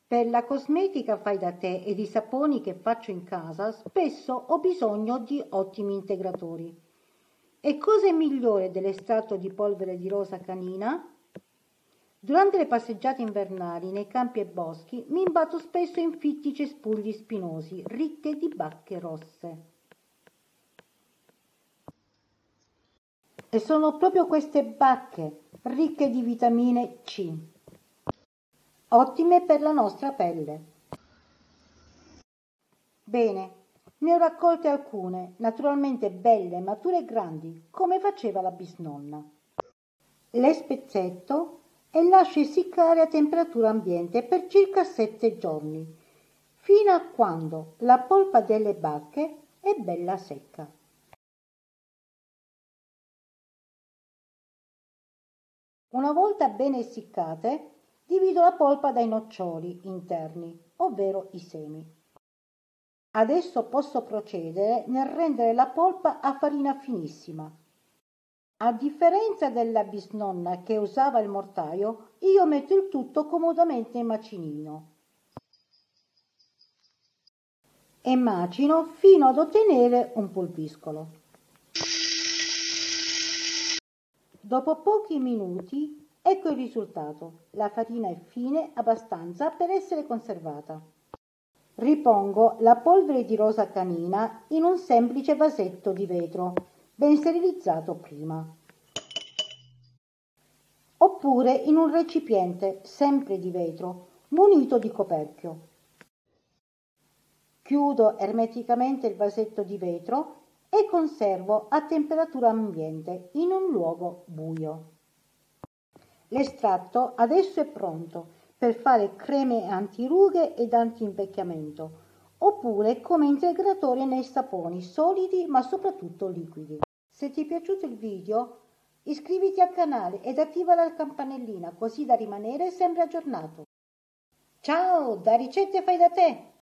Per la cosmetica fai da te ed i saponi che faccio in casa, spesso ho bisogno di ottimi integratori. E cosa è migliore dell'estratto di polvere di rosa canina? Durante le passeggiate invernali nei campi e boschi mi imbatto spesso in fitti cespugli spinosi, ricche di bacche rosse. E sono proprio queste bacche, ricche di vitamine C, ottime per la nostra pelle. Bene, ne ho raccolte alcune, naturalmente belle, mature e grandi, come faceva la bisnonna. Le spezzetto e lascio essiccare a temperatura ambiente per circa 7 giorni, fino a quando la polpa delle bacche è bella secca. Una volta ben essiccate, divido la polpa dai noccioli interni, ovvero i semi. Adesso posso procedere nel rendere la polpa a farina finissima. A differenza della bisnonna che usava il mortaio, io metto il tutto comodamente in macinino e macino fino ad ottenere un pulviscolo. Dopo pochi minuti, ecco il risultato. La farina è fine abbastanza per essere conservata. Ripongo la polvere di rosa canina in un semplice vasetto di vetro, ben sterilizzato prima. Oppure in un recipiente, sempre di vetro, munito di coperchio. Chiudo ermeticamente il vasetto di vetro e conservo a temperatura ambiente in un luogo buio. L'estratto adesso è pronto per fare creme antirughe ed anti-invecchiamento, oppure come integratore nei saponi solidi ma soprattutto liquidi. Se ti è piaciuto il video, iscriviti al canale ed attiva la campanellina così da rimanere sempre aggiornato. Ciao, da Ricette Fai da Te!